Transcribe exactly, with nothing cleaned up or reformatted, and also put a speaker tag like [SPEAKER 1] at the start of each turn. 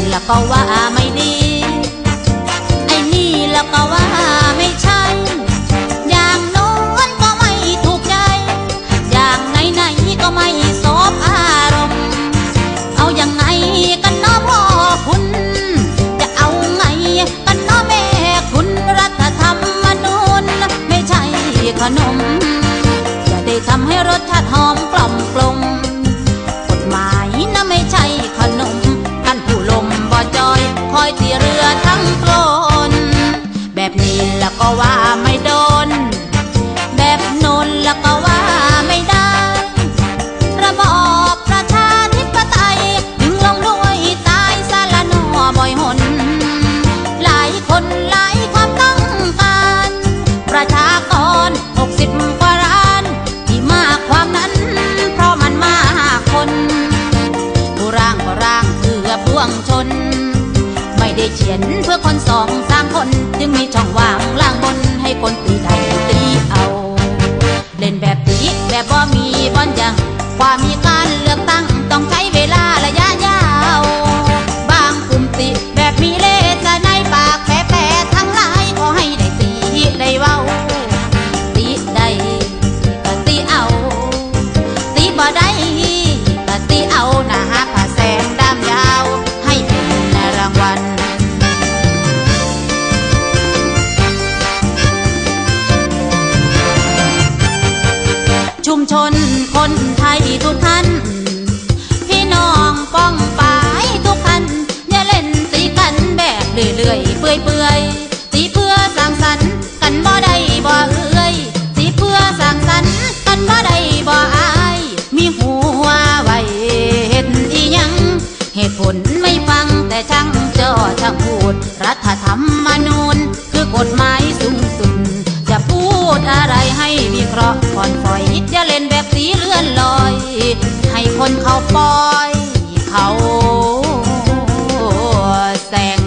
[SPEAKER 1] แล้วก็ว่าไม่ดีไอ้นี่แล้วก็ว่าไม่ใช่อย่างโน้นก็ไม่ถูกใจอย่างไหนไหนก็ไม่สบอารมณ์เอาอย่างไงกันน้อพ่อคุณจะเอาไงกันน้อแม่คุณรัฐธรรมนูญไม่ใช่ขนมจะได้ทำให้รสชาติหอมกล่อมกลมกฎหมายนะไม่ใช่ขนมท่านผู้ลมบ่จอยคอยตีเรือทั้งโคลนแบบนี้แล้วก็ว่าไม่โดนแบบโน้นแล้วก็ว่าไม่ได้ระบอบประชาธิปไตยถึงลงด้วยตายสารนอบ่อยหนหลายคนหลายความต้องการประชากรหกสิบกว่าล้านที่มากความนั้นเพราะมันมากคนผู้ร่างก็ร่างเพื่อปวงชนไม่ได้เขียนเพื่อคนสองสามคนจึงมีช่องว่างล่างบนให้คนตีได้ตีเอาเล่นแบบตีแบบบ่มีบอลยังความมีการเลือกตั้งต้องใช้เวลาระยะยาวบางกลุ่มตีแบบมีเล่ห์ในปากแผลๆทั้งหลายขอให้ได้ตีได้เว้าตีได้ก็ตีเอาตีบ่ได้ก็ตีเอาหน้าผ้าแสงดำยาวให้เป็นรางวัลชุมชนคนไทยทุกท่านพี่น้องป้องปายทุกท่านอย่าเล่นตีกันแบบเรื่อยๆเปื่อยๆตีเพื่อสร้างสรรค์กันบ่ได้บ่เอ้ยตีเพื่อสร้างสรรค์กันบ่ได้บ่อายมีหัวไว้เฮ็ดอีหยังเหตุผลไม่ฟังแต่ช่างเจ้าช่างพูดรัฐธรรมนูญคือกฎหมายสูงสุดจะพูดอะไรให้วิเคราะห์ก่อนปล่อยอย่าเล่นแบบสีเลื่อนลอยให้คนเขาปล่อยเขาแสง